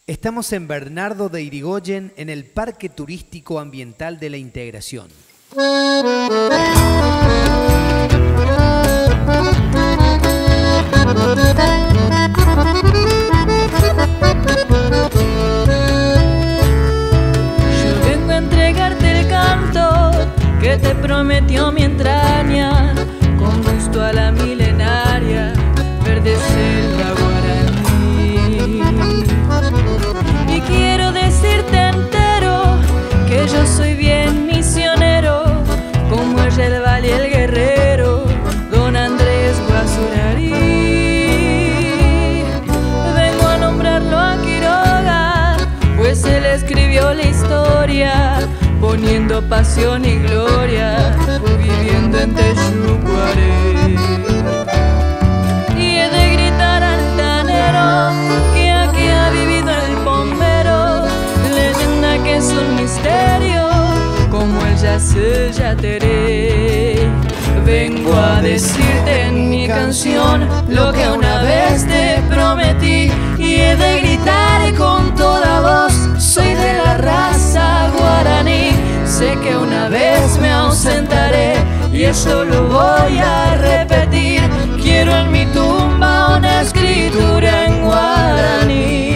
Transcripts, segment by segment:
Estamos en Bernardo de Irigoyen, en el Parque Turístico Ambiental de la Integración. Yo vengo a entregarte el canto que te prometió mi entraña, con gusto a la milenaria, verde selva guaraní. Y quiero decirte entero que yo soy bien misionero, como el Yelval y el guerrero, don Andrés Guazurarí. Vengo a nombrarlo a Quiroga, pues él escribió la historia, poniendo pasión y gloria, viviendo en Texucuaré. Y he de gritar altanero que aquí ha vivido el bombero, leyenda que es un misterio, como el Yateré. Vengo a decirte en mi canción lo que una vez te prometí, y he de gritar con toda voz: soy de la raza guaraní. Sé que una vez me ausentaré y eso lo voy a repetir. Quiero en mi tumba una escritura en guaraní.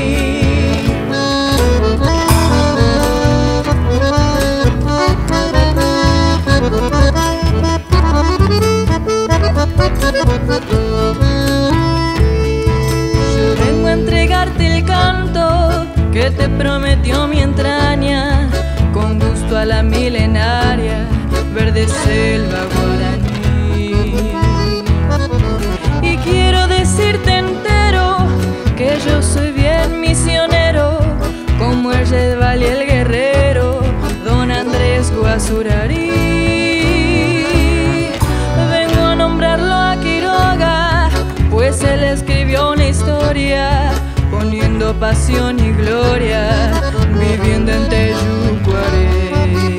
Yo vengo a entregarte el canto que te prometió mi entraña, con gusto a la milenaria, verde selva guaraní. Y quiero decirte entero que yo soy bien misionero, como el Yelval y el guerrero, don Andrés Guazurarí. Vengo a nombrarlo a Quiroga, pues él escribió una historia, poniendo pasión y gloria, viviendo en Texucuaré.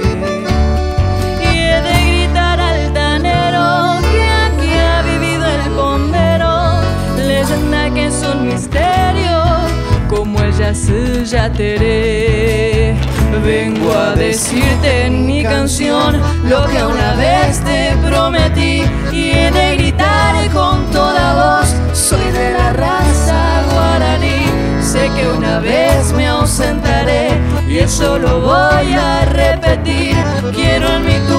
Y he de gritar altanero que aquí ha vivido el bombero, leyenda que es un misterio, como el Yateré. Vengo a decirte en mi canción lo que una vez te prometí, y he de gritar con toda voz: soy de la raza guaraní. Sé que una vez me ausentaré y eso lo voy a repetir. Quiero en mi